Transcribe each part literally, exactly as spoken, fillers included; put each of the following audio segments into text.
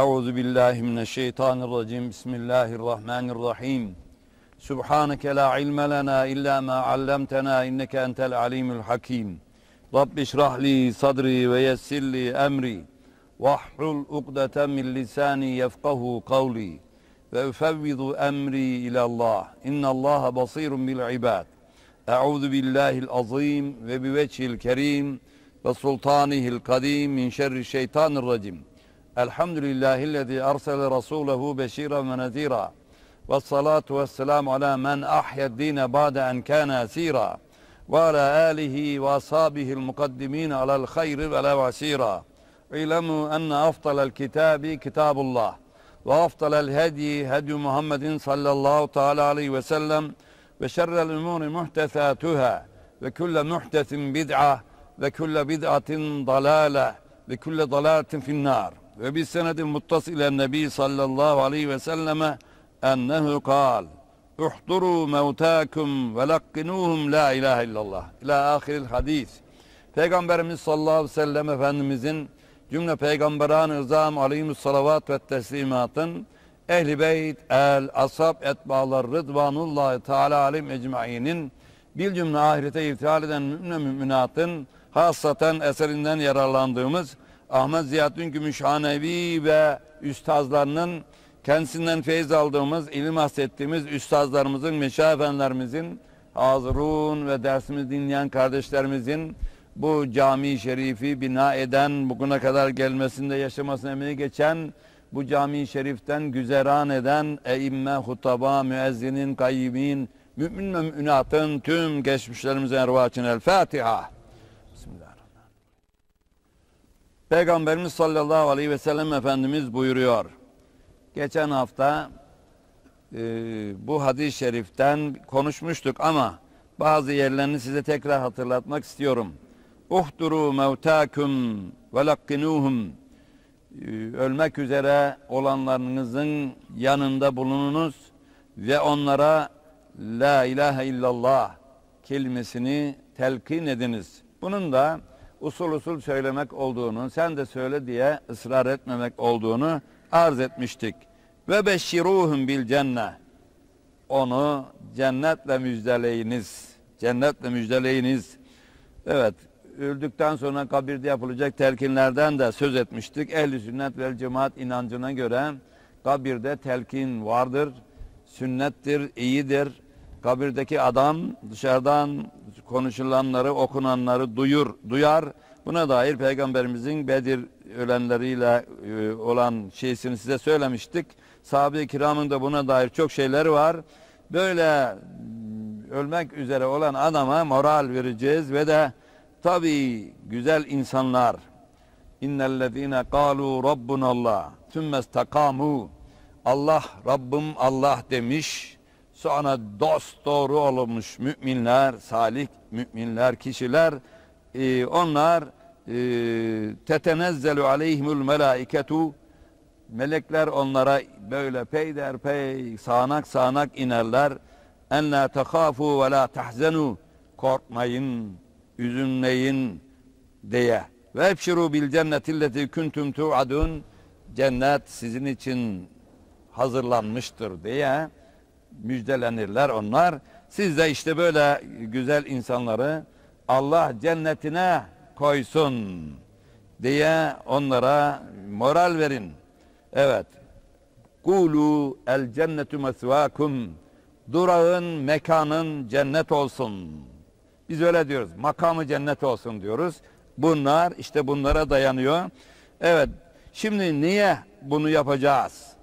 Euzu billahi mineşşeytanirracim. Bismillahirrahmanirrahim. Subhaneke la ilme lena illa ma allamtena inneke entel alimul hakim. Rabbi şrah li sadri ve yessir li emri. Vahlul ukdeten min lisani yefkahu kavli. Ve ufevvidu emri ilallah. İnnallaha basirun bil ibad. Euzu billahil azim ve bi vecihil kerim ve sultanihil kadim min şerri şeytanirracim. Elhamdülillahillezî ersele rasûlehu beşîren ve nezîrâ. Vessalâtu vesselamu alâ men ahyed-dîne ba'de en kâne esîrâ. Ve alâ âlihi ve ashabihil mukaddimîne alel hayri ve lev asîrâ. İlemû enne afdalel kitâbi kitâbullah. Ve afdalel hedyi hedyu Muhammedin sallallahu teâlâ aleyhi ve sellem. Ve şerrel umûri muhtesâtuhâ. Ve külle muhtesin bid'a. Ve külle bid'atin dalâle. Ve külle dalâletin finnâr. Ve bis senedin muttasilen nebi sallallahu aleyhi ve selleme ennehu kal uhduru mevtâkum ve lakkinuhum la ilahe illallah ila ahiril hadis. Peygamberimiz sallallahu aleyhi ve sellem Efendimizin cümle peygamberan-ı ızam aleyhimussalavat ve teslimatın ehl-i beyt, el, ashab, etbağlar rıdvanullahi teala alim ecmainin bir cümle ahirete irtihal eden mümin müminatın hasaten eserinden yararlandığımız Ahmet Ziyaddin Gümüşhanevi ve üstazlarının kendisinden feyiz aldığımız, ilim hassettiğimiz üstazlarımızın, meşayih efendilerimizin, hazırun ve dersimizi dinleyen kardeşlerimizin bu cami-i şerifi bina eden, bugüne kadar gelmesinde yaşamasına emeği geçen, bu cami-i şeriften güzeran eden eimme, hutaba, müezzinin, kayyimin, mümin ve müminatın tüm geçmişlerimizin ervah için El Fatiha. Bismillah. Peygamberimiz sallallahu aleyhi ve sellem Efendimiz buyuruyor. Geçen hafta e, bu hadis-i şeriften konuşmuştuk ama bazı yerlerini size tekrar hatırlatmak istiyorum. Uhduru mevtâkum ve lakkinuhum. E, ölmek üzere olanlarınızın yanında bulununuz ve onlara la ilahe illallah kelimesini telkin ediniz. Bunun da usul usul söylemek olduğunu, sen de söyle diye ısrar etmemek olduğunu arz etmiştik. Ve beşşiruhum bil cenne. Onu cennetle müjdeleyiniz. Cennetle müjdeleyiniz. Evet, öldükten sonra kabirde yapılacak telkinlerden de söz etmiştik. Ehl-i sünnet vel cemaat inancına göre kabirde telkin vardır, sünnettir, iyidir. Kabirdeki adam dışarıdan konuşulanları, okunanları duyur, duyar. Buna dair Peygamberimizin Bedir ölenleriyle olan şeysini size söylemiştik. Sahabe-i kiramın da buna dair çok şeyleri var. Böyle ölmek üzere olan adama moral vereceğiz ve de tabii güzel insanlar. İnnellezîne kâlû rabbunallah sümme istekâmû. Allah Rabbim Allah demiş. Sonra dost doğru olmuş müminler, salih müminler, kişiler, e, onlar e, tetenezzelu aleyhimul melaiketu, melekler onlara böyle peyderpey sağanak sağanak inerler. En la tehâfû ve la tahzenû, korkmayın, üzülmeyin diye. Ve ebşirû bil cennetilleti kuntum tu'adun, cennet sizin için hazırlanmıştır diye müjdelenirler onlar. Siz de işte böyle güzel insanları Allah cennetine koysun diye onlara moral verin. Evet. Kulu el cennetu mesvakum. Durağın, mekanın cennet olsun. Biz öyle diyoruz. Makamı cennet olsun diyoruz. Bunlar işte bunlara dayanıyor. Evet. Şimdi niye bunu yapacağız?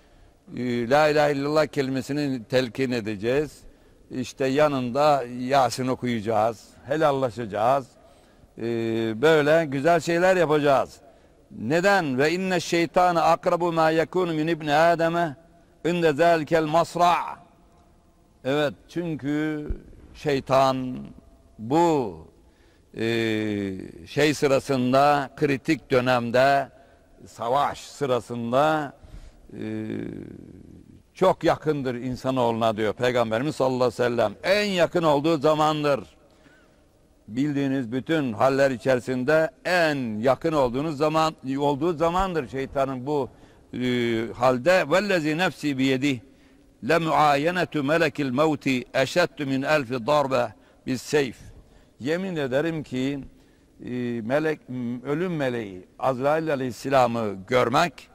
La ilahe illallah kelimesini telkin edeceğiz. İşte yanında Yasin okuyacağız. Helallaşacağız. Ee, böyle güzel şeyler yapacağız. Neden? Ve inne şeytane akrabu ma yekunu min ibni Adem'e inde zâlikel masra'. Evet, çünkü şeytan bu e, şey sırasında, kritik dönemde, savaş sırasında e, çok yakındır insanoğluna diyor Peygamberimiz sallallahu aleyhi ve sellem. En yakın olduğu zamandır. Bildiğiniz bütün haller içerisinde en yakın olduğunuz zaman olduğu zamandır şeytanın bu e, halde vellezi nefsi biyedih le muayenetu melekil mevti eşeddu min elfi darbe bis seyf. Yemin ederim ki e, melek, ölüm meleği Azrail Aleyhisselam'ı görmek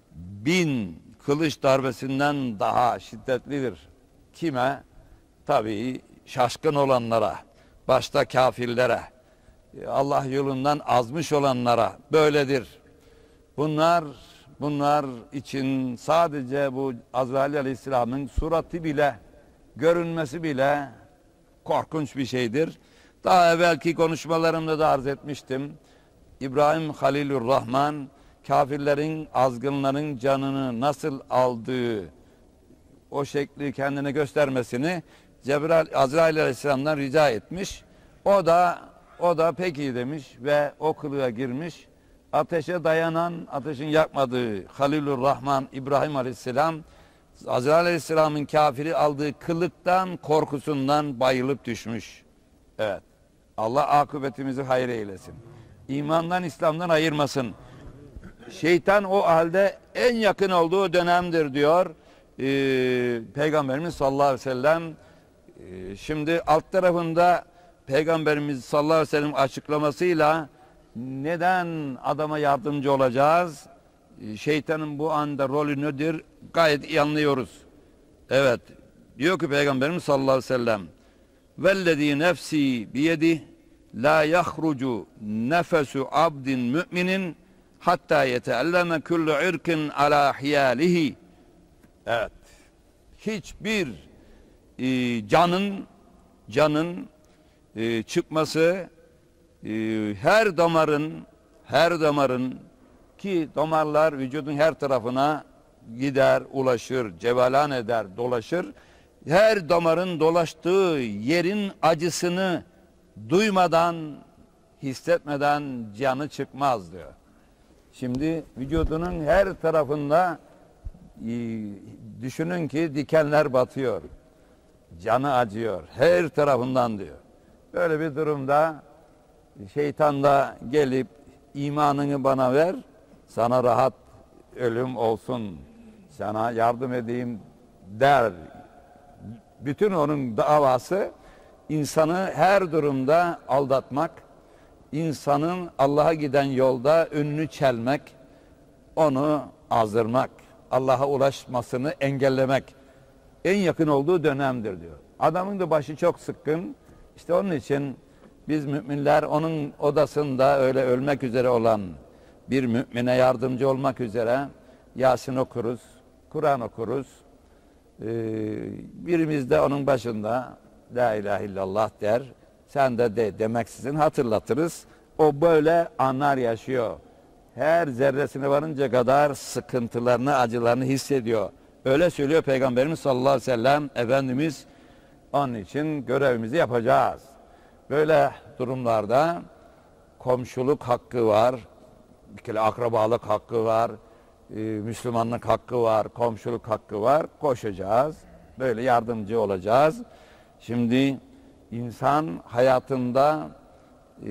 bin kılıç darbesinden daha şiddetlidir. Kime? Tabii şaşkın olanlara, başta kafirlere, Allah yolundan azmış olanlara böyledir. Bunlar bunlar için sadece bu Azrail Aleyhisselam'ın suratı bile, görünmesi bile korkunç bir şeydir. Daha evvelki konuşmalarımda da arz etmiştim. İbrahim Halilur-Rahman kafirlerin, azgınların canını nasıl aldığı o şekli kendine göstermesini Cebrail, Azrail Aleyhisselam'dan rica etmiş. O da o da peki demiş ve o kılığa girmiş. Ateşe dayanan, ateşin yakmadığı Halilur-Rahman İbrahim Aleyhisselam Azrail Aleyhisselam'ın kafiri aldığı kılıktan, korkusundan bayılıp düşmüş. Evet. Allah akıbetimizi hayır eylesin. İmandan, İslam'dan ayırmasın. Şeytan o halde en yakın olduğu dönemdir diyor ee, Peygamberimiz sallallahu aleyhi ve sellem. Ee, şimdi alt tarafında Peygamberimiz sallallahu aleyhi ve sellem açıklamasıyla neden adama yardımcı olacağız? Ee, şeytanın bu anda rolü nedir? Gayet iyi anlıyoruz. Evet. Diyor ki Peygamberimiz sallallahu aleyhi ve sellem vellezî nefsî biyedih la yahrucu nefesu abdin müminin hatta yeteelleme kullu irkin ala hiyalihi. Evet. Hiçbir e, canın canın e, çıkması e, her damarın her damarın ki damarlar vücudun her tarafına gider, ulaşır, cevelan eder, dolaşır. Her damarın dolaştığı yerin acısını duymadan, hissetmeden canı çıkmaz diyor. Şimdi vücudunun her tarafında e, düşünün ki dikenler batıyor. Canı acıyor. Her tarafından diyor. Böyle bir durumda şeytan da gelip imanını bana ver, sana rahat ölüm olsun, sana yardım edeyim der. Bütün onun davası insanı her durumda aldatmak, insanın Allah'a giden yolda önünü çelmek, onu azdırmak, Allah'a ulaşmasını engellemek en yakın olduğu dönemdir diyor. Adamın da başı çok sıkkın. İşte onun için biz müminler onun odasında öyle ölmek üzere olan bir mümine yardımcı olmak üzere Yasin okuruz, Kur'an okuruz. Ee, birimiz de onun başında La ilahe illallah der. Sen de de demeksizin hatırlatırız. O böyle anlar yaşıyor. Her zerresine varınca kadar sıkıntılarını, acılarını hissediyor. Öyle söylüyor Peygamberimiz sallallahu aleyhi ve sellem. Efendimiz onun için görevimizi yapacağız. Böyle durumlarda komşuluk hakkı var. Bir kere akrabalık hakkı var. E, Müslümanlık hakkı var. Komşuluk hakkı var. Koşacağız. Böyle yardımcı olacağız. Şimdi insan hayatında e,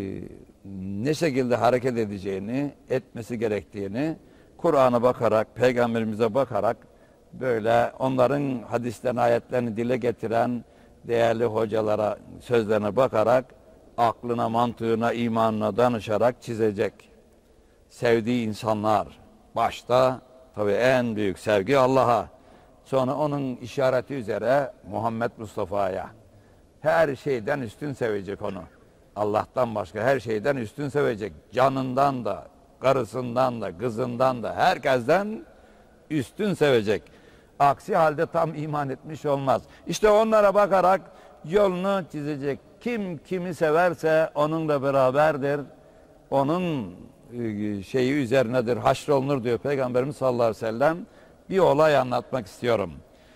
ne şekilde hareket edeceğini, etmesi gerektiğini Kur'an'a bakarak, Peygamberimize bakarak böyle onların hadislerini, ayetlerini dile getiren değerli hocalara, sözlerine bakarak aklına, mantığına, imanına danışarak çizecek. Sevdiği insanlar, başta tabii en büyük sevgi Allah'a, sonra onun işareti üzere Muhammed Mustafa'ya. Her şeyden üstün sevecek onu. Allah'tan başka her şeyden üstün sevecek. Canından da, karısından da, kızından da, herkesten üstün sevecek. Aksi halde tam iman etmiş olmaz. İşte onlara bakarak yolunu çizecek. Kim kimi severse onunla beraberdir. Onun şeyi üzerinedir, haşrolunur diyor Peygamberimiz sallallahu aleyhi ve sellem. Bir olay anlatmak istiyorum.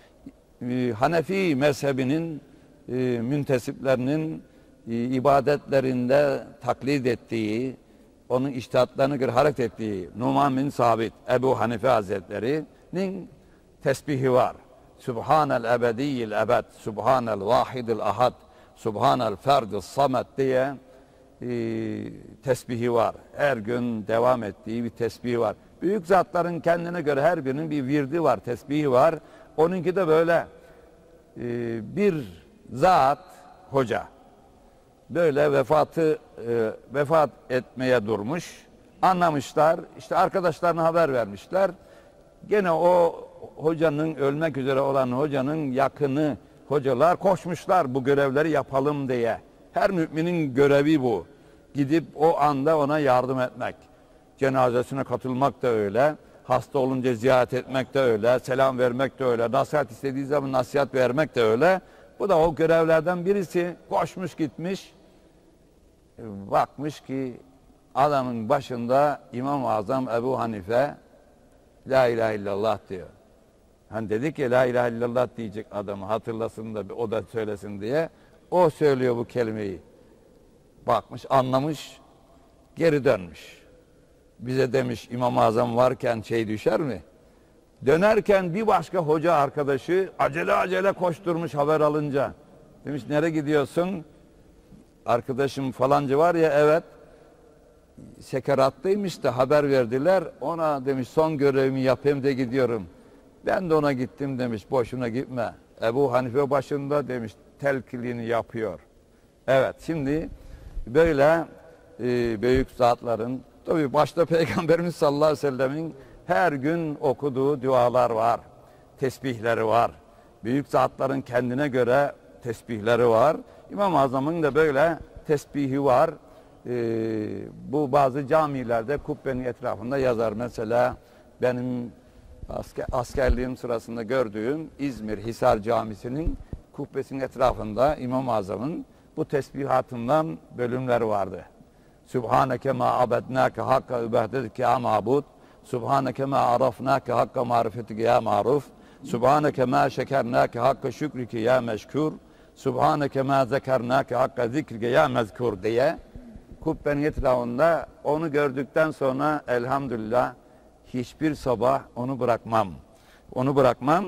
Hanefi mezhebinin müntesiplerinin ibadetlerinde taklit ettiği, onun içtihatlarına göre hareket ettiği Numan bin Sabit, Ebu Hanife Hazretleri'nin tesbihi var. Subhanel ebediyyil ebed, Subhanel vahidil ahad, Subhanel ferdil samet diye e, tesbihi var. Her gün devam ettiği bir tesbihi var. Büyük zatların kendine göre her birinin bir virdi var, tesbihi var. Onunki de böyle e, bir zat hoca. Böyle vefatı e, vefat etmeye durmuş. Anlamışlar. İşte arkadaşlarına haber vermişler. Gene o hocanın, ölmek üzere olan hocanın yakını hocalar koşmuşlar bu görevleri yapalım diye. Her müminin görevi bu. Gidip o anda ona yardım etmek. Cenazesine katılmak da öyle. Hasta olunca ziyaret etmek de öyle. Selam vermek de öyle. Nasihat istediği zaman nasihat vermek de öyle. Bu da o görevlerden birisi. Koşmuş gitmiş. Bakmış ki adamın başında İmam-ı Azam Ebu Hanife La ilahe illallah diyor. Hani dedik ya la ilahe illallah diyecek adamı hatırlasın da o da söylesin diye. O söylüyor bu kelimeyi. Bakmış, anlamış, geri dönmüş. Bize demiş İmam-ı Azam varken şey düşer mi? Dönerken bir başka hoca arkadaşı acele acele koşturmuş haber alınca. Demiş nereye gidiyorsun? Arkadaşım falancı var ya, evet. Sekerattaymış da haber verdiler. Ona demiş son görevimi yapayım da gidiyorum. Ben de ona gittim demiş. Boşuna gitme. Ebu Hanife başında demiş telkilini yapıyor. Evet, şimdi böyle e, büyük zatların, tabii başta Peygamberimiz sallallahu aleyhi ve sellemin her gün okuduğu dualar var. Tesbihleri var. Büyük zatların kendine göre tesbihleri var. İmam-ı Azam'ın da böyle tesbihi var. Ee, bu bazı camilerde kubbenin etrafında yazar. Mesela benim asker, askerliğim sırasında gördüğüm İzmir Hisar Camisi'nin kubbesinin etrafında İmam-ı Azam'ın bu tesbihatından bölümler vardı. Subhaneke ma abednake hakka übehdedike ya mabud. Subhaneke ma arafnake hakka marifetike ya maruf. Subhaneke ma şekernake hakka şükrike ya meşkur. Subhaneke ma zekernake hakka zikrike ya mezkur diye kubbenin etrafında onu gördükten sonra elhamdülillah hiçbir sabah onu bırakmam. Onu bırakmam.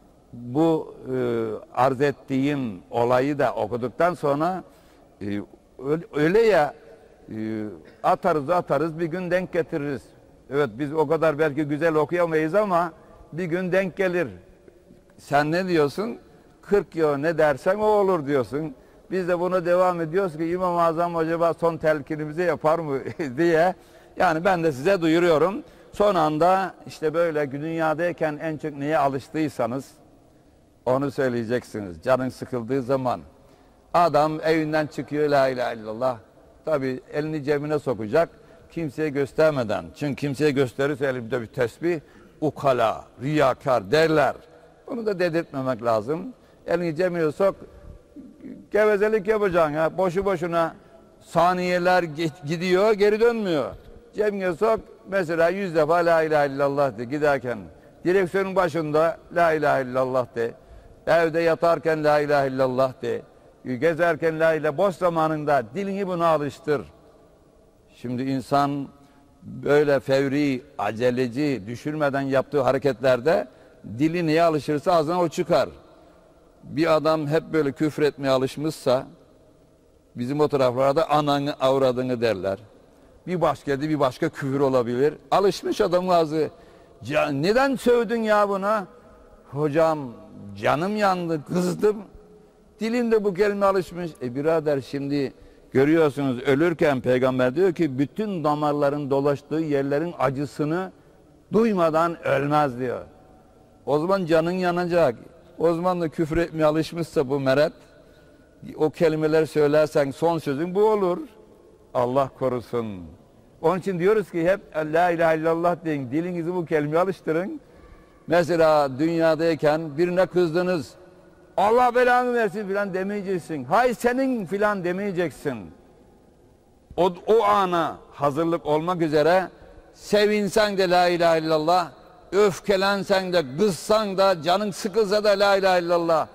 Bu e, arz ettiğim olayı da okuduktan sonra e, öyle, öyle ya e, atarız atarız bir gün denk getiririz. Evet, biz o kadar belki güzel okuyamayız ama bir gün denk gelir. Sen ne diyorsun? kırk yıl ne dersen o olur diyorsun. Biz de buna devam ediyoruz ki İmam-ı Azam acaba son telkinimizi yapar mı diye. Yani ben de size duyuruyorum. Son anda işte böyle dünyadayken en çok neye alıştıysanız onu söyleyeceksiniz. Canın sıkıldığı zaman adam evinden çıkıyor la ilahe illallah. Tabi elini cebine sokacak kimseye göstermeden. Çünkü kimseye gösterirse elimde bir tesbih ukala, riyakar derler. Bunu da dedirtmemek lazım. Elini cebine sok, gevezelik yapacaksın ya. Boşu boşuna saniyeler gidiyor, geri dönmüyor. Cebine sok, mesela yüz defa la ilahe illallah de giderken. Direksiyonun başında la ilahe illallah de. Evde yatarken la ilahe illallah de. Gezerken la ilahe, boş zamanında dilini buna alıştır. Şimdi insan böyle fevri, aceleci, düşünmeden yaptığı hareketlerde dili neye alışırsa ağzına o çıkar. Bir adam hep böyle küfür etmeye alışmışsa bizim o taraflarda ananı avradını derler. Bir başka bir başka küfür olabilir. Alışmış adamın ağzı. Can, neden sövdün ya buna? Hocam canım yandı, kızdım. Dilim de bu kelime alışmış. E birader şimdi görüyorsunuz ölürken peygamber diyor ki bütün damarların dolaştığı yerlerin acısını duymadan ölmez diyor. O zaman canın yanacak. O zaman da küfür etmeye alışmışsa bu meret, o kelimeler söylersen son sözün bu olur. Allah korusun. Onun için diyoruz ki hep la ilahe illallah deyin. Dilinizi bu kelimeye alıştırın. Mesela dünyadayken birine kızdınız. Allah belanı versin filan demeyeceksin. Hay senin filan demeyeceksin. O, o ana hazırlık olmak üzere sevinsen de la ilahe illallah, öfkelensen de, kızsan da, canın sıkılsa da la ilahe illallah.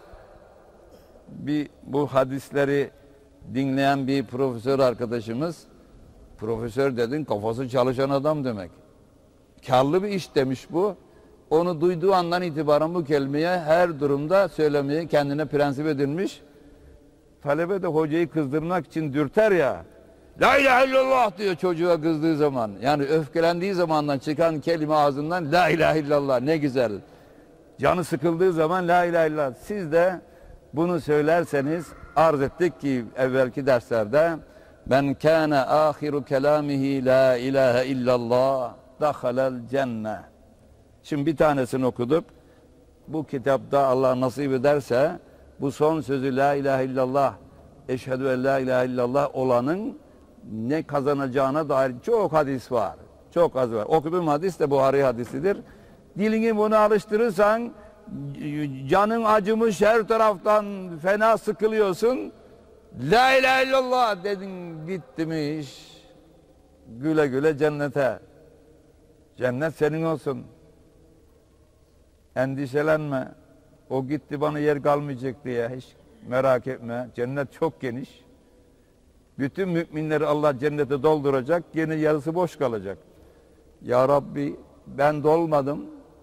Bir bu hadisleri dinleyen bir profesör arkadaşımız, profesör dedin kafası çalışan adam demek. Karlı bir iş demiş bu. Onu duyduğu andan itibaren bu kelimeyi her durumda söylemeye kendine prensip edilmiş. Talebe de hocayı kızdırmak için dürter ya. La ilahe illallah diyor çocuğa kızdığı zaman. Yani öfkelendiği zamandan çıkan kelime ağzından la ilahe illallah, ne güzel. Canı sıkıldığı zaman la ilahe illallah. Siz de bunu söylerseniz, arz ettik ki evvelki derslerde, men kâne âhiru kelâmihi la ilahe illallah dakhalel cenne. Şimdi bir tanesini okuduk. Bu kitapta Allah nasip ederse bu son sözü la ilahe illallah, eşhedü en la ilahe illallah olanın ne kazanacağına dair çok hadis var. Çok az var. Okuduğum hadis de Buhari hadisidir. Dilini buna alıştırırsan, canın acımış, her taraftan fena sıkılıyorsun. La ilahe illallah dedin, bitti mi iş? Güle güle cennete. Cennet senin olsun. Endişelenme. O gitti, bana yer kalmayacak diye hiç merak etme. Cennet çok geniş. Bütün müminleri Allah cennete dolduracak. Yine yarısı boş kalacak. Ya Rabbi, ben dolmadım.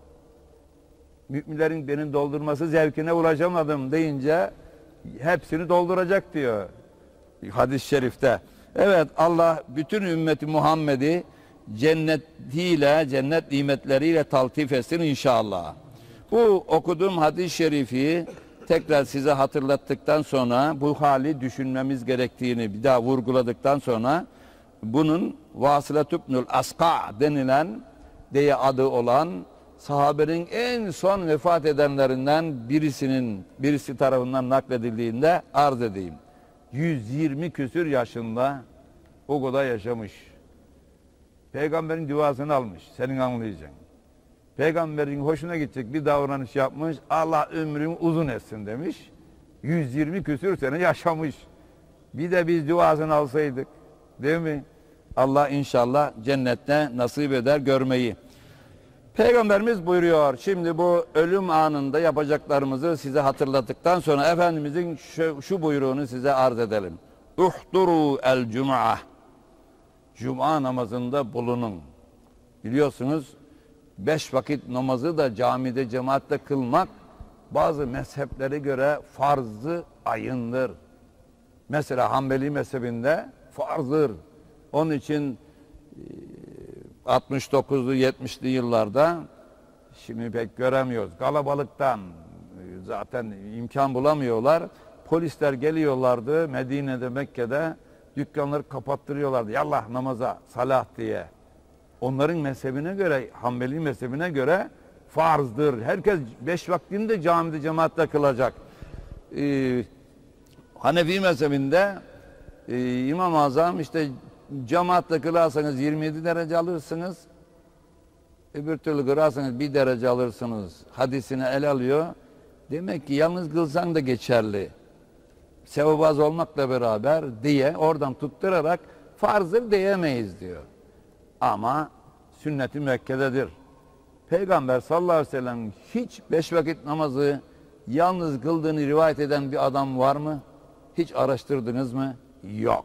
Müminlerin benim doldurması zevkine ulaşamadım deyince hepsini dolduracak diyor hadis-i şerifte. Evet, Allah bütün ümmeti Muhammed'i cennetiyle, cennet nimetleriyle taltif etsin inşallah. Bu okuduğum hadis-i şerifi tekrar size hatırlattıktan sonra, bu hali düşünmemiz gerektiğini bir daha vurguladıktan sonra, bunun Vasılat ibnül Aska denilen, diye adı olan sahabenin en son vefat edenlerinden birisinin birisi tarafından nakledildiğinde arz edeyim. yüz yirmi küsür yaşında o kadar yaşamış. Peygamberin duasını almış. Senin anlayacaksın. Peygamberin hoşuna gidecek bir davranış yapmış. Allah ömrünü uzun etsin demiş. yüz yirmi küsür sene yaşamış. Bir de biz duasını alsaydık, değil mi? Allah inşallah cennette nasip eder görmeyi. Peygamberimiz buyuruyor. Şimdi bu ölüm anında yapacaklarımızı size hatırlattıktan sonra Efendimizin şu, şu buyruğunu size arz edelim. Uhduru el cum'a. Cuma namazında bulunun. Biliyorsunuz beş vakit namazı da camide cemaatle kılmak bazı mezheplere göre farz-ı ayındır. Mesela Hanbeli mezhebinde farzdır. Onun için altmış dokuzlu yetmişli yıllarda, şimdi pek göremiyoruz. Kalabalıktan zaten imkan bulamıyorlar. Polisler geliyorlardı Medine'de, Mekke'de dükkanları kapattırıyorlardı. Yallah namaza, salah diye. Onların mezhebine göre, Hanbeli mezhebine göre farzdır. Herkes beş vaktini de camide cemaatle kılacak. Ee, Hanefi mezhebinde e, İmam-ı Azam işte cemaatle kılarsanız yirmi yedi derece alırsınız. Öbür türlü kılarsanız bir derece alırsınız. Hadisini el alıyor. Demek ki yalnız kılsan da geçerli. Sevap az olmakla beraber diye oradan tutturarak farzdır diyemeyiz diyor. Ama sünnet-i müekkededir. Peygamber sallallahu aleyhi ve sellem hiç beş vakit namazı yalnız kıldığını rivayet eden bir adam var mı? Hiç araştırdınız mı? Yok.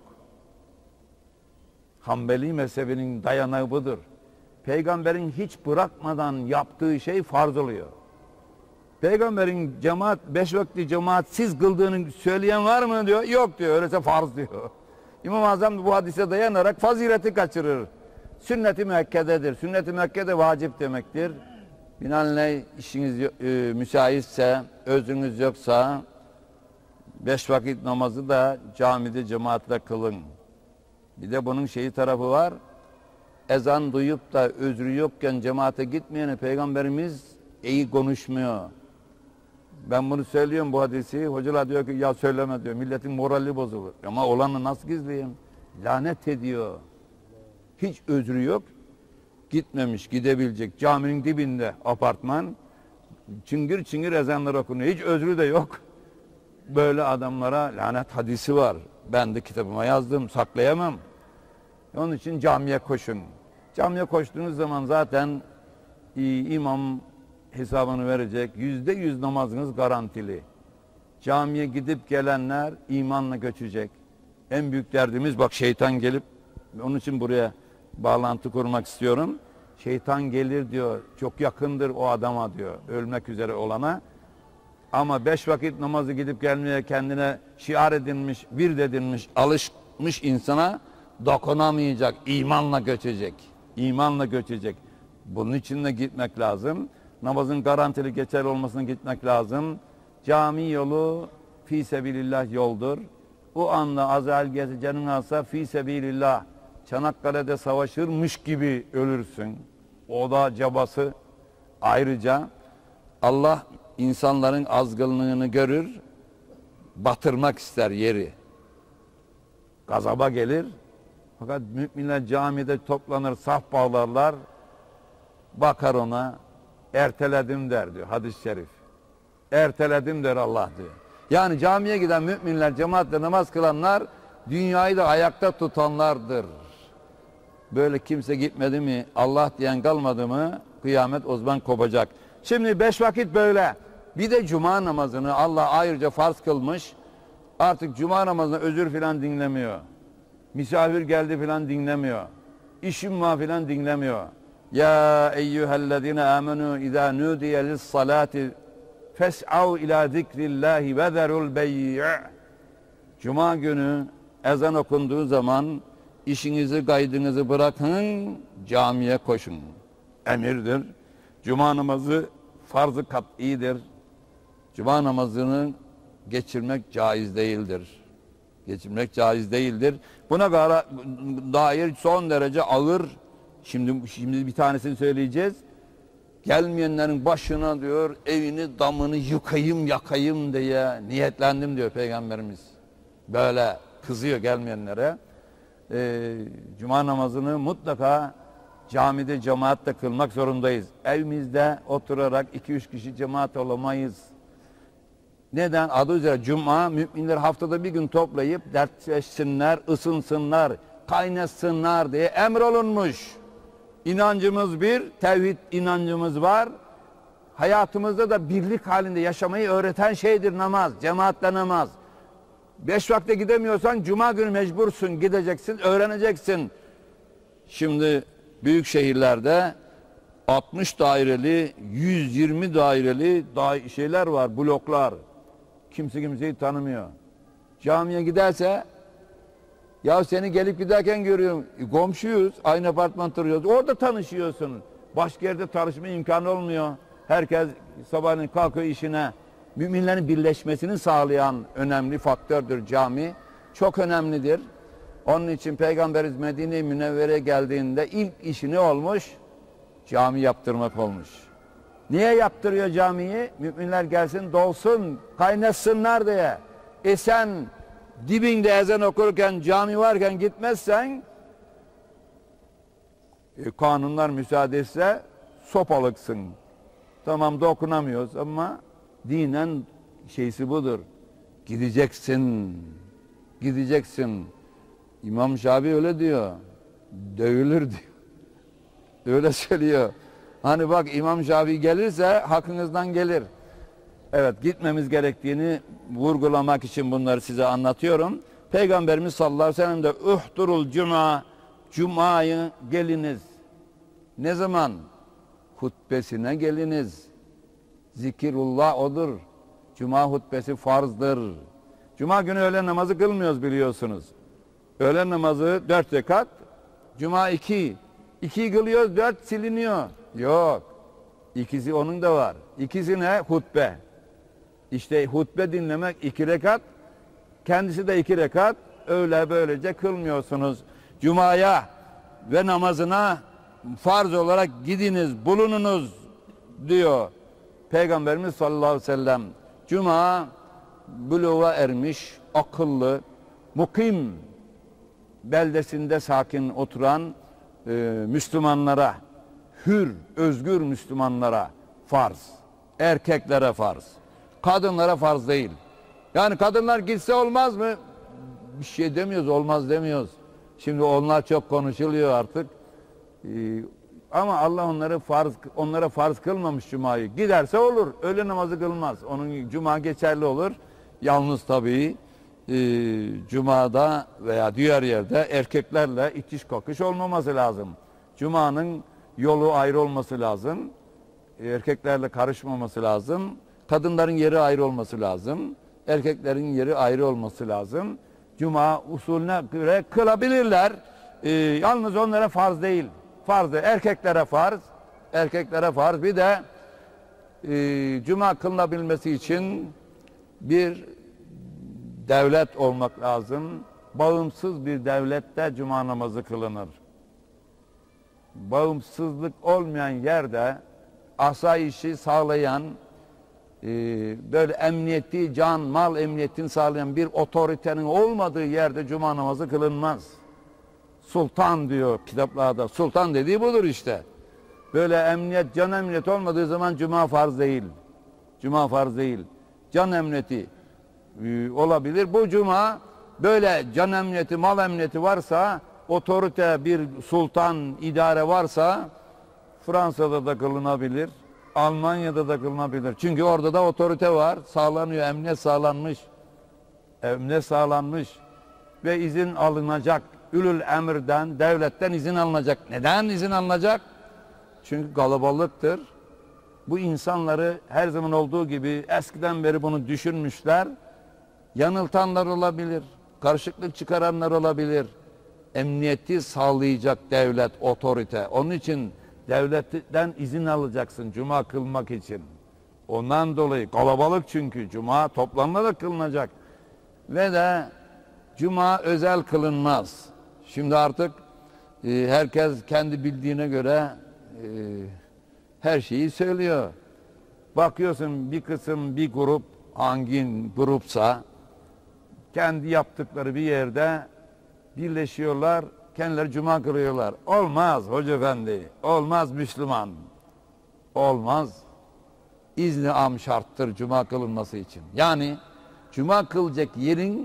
Hanbeli mezhebinin dayanağı budur. Peygamberin hiç bırakmadan yaptığı şey farz oluyor. Peygamberin cemaat, beş vakti cemaatsiz kıldığını söyleyen var mı diyor. Yok diyor, öyleyse farz diyor. İmam-ı Azam bu hadise dayanarak fazileti kaçırır. Sünnet-i müekkededir. Sünnet-i müekkede vacip demektir. Binaenaleyh işiniz e, müsaitse, özünüz yoksa beş vakit namazı da camide cemaatle kılın. Bir de bunun şeyi tarafı var. Ezan duyup da özrü yokken cemaate gitmeyene Peygamberimiz iyi konuşmuyor. Ben bunu söylüyorum bu hadisi. Hocalar diyor ki ya söyleme diyor. Milletin morali bozulur. Ama olanı nasıl gizleyeyim? Lanet ediyor. Hiç özrü yok. Gitmemiş, gidebilecek. Caminin dibinde apartman. Çıngır çıngır ezanlar okunuyor. Hiç özrü de yok. Böyle adamlara lanet hadisi var. Ben de kitabıma yazdım. Saklayamam. Onun için camiye koşun. Camiye koştuğunuz zaman zaten imam hesabını verecek. Yüzde yüz namazınız garantili. Camiye gidip gelenler imanla göçecek. En büyük derdimiz bak şeytan gelip, onun için buraya bağlantı kurmak istiyorum. Şeytan gelir diyor, çok yakındır o adama diyor, ölmek üzere olana. Ama beş vakit namazı gidip gelmeye kendine şiar edinmiş, bir edinmiş, alışmış insana dokunamayacak, imanla göçecek. İmanla göçecek. Bunun için de gitmek lazım. Namazın garantili geçerli olmasına gitmek lazım. Cami yolu fi sebilillah yoldur. Bu anda Azrail gelse canını alsa fi sebilillah Çanakkale'de savaşırmış gibi ölürsün. O da cabası. Ayrıca Allah insanların azgınlığını görür, batırmak ister yeri. Gazaba gelir. Fakat müminler camide toplanır, saf bağlarlar. Bakar ona, erteledim der diyor hadis-i şerif. Erteledim der Allah diyor. Yani camiye giden müminler, cemaatle namaz kılanlar dünyayı da ayakta tutanlardır. Böyle kimse gitmedi mi, Allah diyen kalmadı mı kıyamet o zaman kopacak. Şimdi beş vakit böyle. Bir de cuma namazını Allah ayrıca farz kılmış. Artık cuma namazına özür filan dinlemiyor. Misafir geldi filan dinlemiyor. İşim var filan dinlemiyor. Ya eyyühellezine amenu izâ nûdiye lissalâti fes'av ilâ zikrillahi ve zerul bey'i. Cuma günü ezan okunduğu zaman işinizi kaydınızı bırakın, camiye koşun. Emirdir. Cuma namazı farz-ı kat'idir. Cuma namazını geçirmek caiz değildir. Geçirmek caiz değildir. Buna dair son derece ağır, şimdi şimdi bir tanesini söyleyeceğiz. Gelmeyenlerin başına diyor evini damını yıkayım yakayım diye niyetlendim diyor Peygamberimiz. Böyle kızıyor gelmeyenlere. Ee, Cuma namazını mutlaka camide cemaatle kılmak zorundayız. Evimizde oturarak iki üç kişi cemaat olamayız. Neden? Adı üzere Cuma, müminler haftada bir gün toplayıp dertleşsinler, ısınsınlar, kaynaşsınlar diye emrolunmuş. İnancımız bir, tevhid inancımız var. Hayatımızda da birlik halinde yaşamayı öğreten şeydir namaz, cemaatle namaz. Beş vakte gidemiyorsan Cuma günü mecbursun, gideceksin, öğreneceksin. Şimdi büyük şehirlerde altmış daireli, yüz yirmi daireli da şeyler var, bloklar. Kimse kimseyi tanımıyor. Camiye giderse, ya seni gelip giderken görüyorum, e, komşuyuz, aynı apartman oturuyoruz, orada tanışıyorsun. Başka yerde tanışma imkanı olmuyor. Herkes sabahleyin kalkıyor işine. Müminlerin birleşmesini sağlayan önemli faktördür cami. Çok önemlidir. Onun için Peygamberimiz Medine-i Münevvere'ye geldiğinde ilk işi ne olmuş? Cami yaptırmak olmuş. Niye yaptırıyor camiyi? Müminler gelsin, dolsun, kaynaşsınlar diye. E sen dibinde ezan okurken, cami varken gitmezsen, e, kanunlar müsaade etse sopalıksın. Tamam dokunamıyoruz ama dinen şeysi budur. Gideceksin, gideceksin. İmam Şafii öyle diyor. Dövülür diyor. Öyle söylüyor. Hani bak İmam Şafii gelirse hakkınızdan gelir. Evet, gitmemiz gerektiğini vurgulamak için bunları size anlatıyorum. Peygamberimiz sallallahu aleyhi ve sellem de uhturul cuma, cumayı geliniz. Ne zaman? Hutbesine geliniz. Zikirullah odur. Cuma hutbesi farzdır. Cuma günü öğlen namazı kılmıyoruz biliyorsunuz. Öğlen namazı dört rekat, cuma iki. İki kılıyoruz, dört siliniyor. Yok. İkisi onun da var. İkisi ne? Hutbe. İşte hutbe dinlemek iki rekat, kendisi de iki rekat, öyle böylece kılmıyorsunuz. Cuma'ya ve namazına farz olarak gidiniz, bulununuz diyor Peygamberimiz sallallahu aleyhi ve sellem. Cuma buluğa ermiş, akıllı, mukim, beldesinde sakin oturan e, Müslümanlara, hür, özgür Müslümanlara farz. Erkeklere farz. Kadınlara farz değil. Yani kadınlar gitse olmaz mı? Bir şey demiyoruz, olmaz demiyoruz. Şimdi onlar çok konuşuluyor artık. Ee, ama Allah onları farz, onlara farz kılmamış Cuma'yı. Giderse olur. Öğle namazı kılmaz. Onun Cuma geçerli olur. Yalnız tabii e, Cuma'da veya diğer yerde erkeklerle itiş kakış olmaması lazım. Cuma'nın yolu ayrı olması lazım. Erkeklerle karışmaması lazım. Kadınların yeri ayrı olması lazım. Erkeklerin yeri ayrı olması lazım. Cuma usulüne göre kılabilirler. Ee, yalnız onlara farz değil. Farz değil. Erkeklere farz. Erkeklere farz. Bir de e, cuma kılınabilmesi için bir devlet olmak lazım. Bağımsız bir devlette cuma namazı kılınır. Bağımsızlık olmayan yerde asayişi sağlayan, e, böyle emniyeti, can, mal emniyetini sağlayan bir otoritenin olmadığı yerde cuma namazı kılınmaz. Sultan diyor kitaplarda. Sultan dediği budur işte. Böyle emniyet, can emniyeti olmadığı zaman cuma farz değil. Cuma farz değil. Can emniyeti e, olabilir. Bu cuma böyle can emniyeti, mal emniyeti varsa, otorite bir sultan, idare varsa Fransa'da da kılınabilir. Almanya'da da kılınabilir. Çünkü orada da otorite var. Sağlanıyor. Emniyet sağlanmış. Emniyet sağlanmış. Ve izin alınacak. Ülül emirden, devletten izin alınacak. Neden izin alınacak? Çünkü kalabalıktır. Bu insanları her zaman olduğu gibi eskiden beri bunu düşünmüşler. Yanıltanlar olabilir. Karışıklık çıkaranlar olabilir. Emniyeti sağlayacak devlet, otorite. Onun için devletten izin alacaksın cuma kılmak için. Ondan dolayı kalabalık çünkü cuma toplanmada kılınacak. Ve de cuma özel kılınmaz. Şimdi artık e, herkes kendi bildiğine göre e, her şeyi söylüyor. Bakıyorsun bir kısım, bir grup, hangi grupsa kendi yaptıkları bir yerde birleşiyorlar, kendileri cuma kılıyorlar. Olmaz Hoca Efendi, olmaz Müslüman. Olmaz. İzni am şarttır cuma kılınması için. Yani cuma kılacak yerin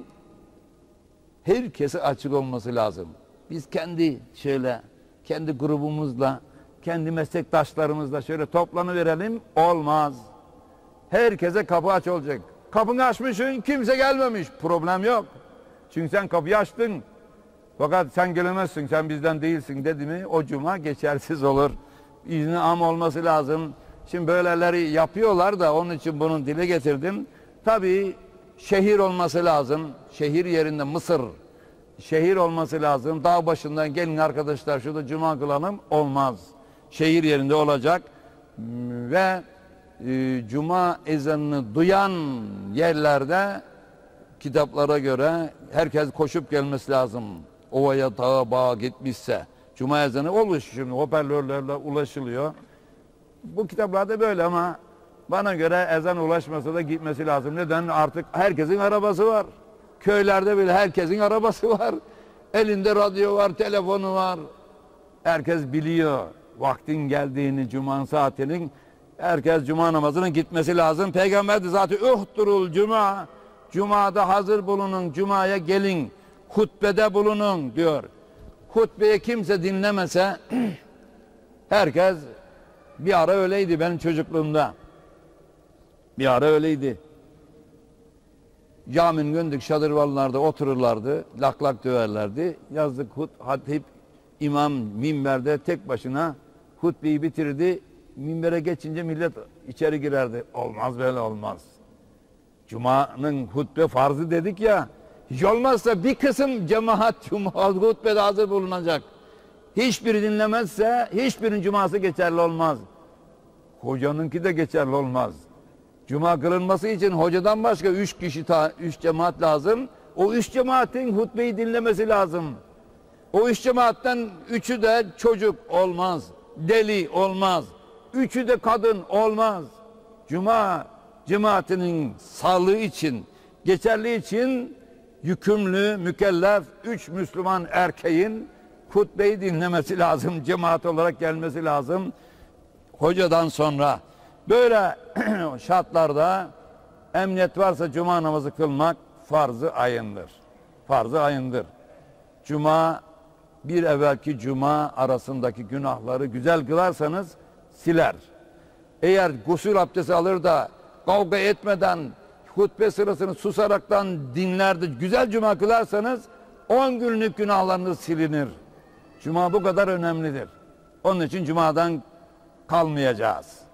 herkese açık olması lazım. Biz kendi şöyle, kendi grubumuzla, kendi meslektaşlarımızla şöyle toplanıverelim, olmaz. Herkese kapı aç olacak. Kapını açmışsın, kimse gelmemiş, problem yok. Çünkü sen kapıyı açtın. Fakat sen gelemezsin, sen bizden değilsin dedi mi o cuma geçersiz olur. İzni am olması lazım. Şimdi böyleleri yapıyorlar da onun için bunu dile getirdim. Tabii şehir olması lazım. Şehir yerinde Mısır. Şehir olması lazım. Dağ başından gelin arkadaşlar şurada cuma kılalım. Olmaz. Şehir yerinde olacak. Ve e, cuma ezanını duyan yerlerde kitaplara göre herkes koşup gelmesi lazım. Ovaya, dağa, bağa gitmişse. Cuma ezanı olur şimdi hoparlörlerle ulaşılıyor. Bu kitaplarda böyle ama bana göre ezan ulaşmasa da gitmesi lazım. Neden? Artık herkesin arabası var. Köylerde bile herkesin arabası var. Elinde radyo var, telefonu var. Herkes biliyor vaktin geldiğini, cuma saatinin. Herkes cuma namazının gitmesi lazım. Peygamber de zaten uhdurul cuma. Cuma'da hazır bulunun, cumaya gelin. Hutbede bulunun diyor. Hutbeyi kimse dinlemese herkes bir ara öyleydi benim çocukluğumda. Bir ara öyleydi. Caminin gündük şadırvanlarda otururlardı, lak lak döverlerdi. Yazdık hut, hatip, imam minberde tek başına hutbeyi bitirdi. Minbere geçince millet içeri girerdi. Olmaz böyle olmaz. Cuma'nın hutbe farzı dedik ya. Hiç olmazsa bir kısım cemaat cuma hutbede hazır bulunacak. Hiçbiri dinlemezse hiçbirinin cuması geçerli olmaz. Hocanınki de geçerli olmaz. Cuma kılınması için hocadan başka üç kişi, üç cemaat lazım. O üç cemaatin hutbeyi dinlemesi lazım. O üç cemaatten üçü de çocuk olmaz. Deli olmaz. Üçü de kadın olmaz. Cuma cemaatinin sağlığı için, geçerli için yükümlü, mükellef üç Müslüman erkeğin hutbeyi dinlemesi lazım. Cemaat olarak gelmesi lazım. Hocadan sonra böyle şartlarda emniyet varsa cuma namazı kılmak farz-ı ayındır. Farz-ı ayındır. Cuma bir evvelki cuma arasındaki günahları güzel kılarsanız siler. Eğer gusül abdesti alır da kavga etmeden hutbe sırasını susaraktan dinler de güzel cuma kılarsanız on günlük günahlarınız silinir. Cuma bu kadar önemlidir. Onun için cumadan kalmayacağız.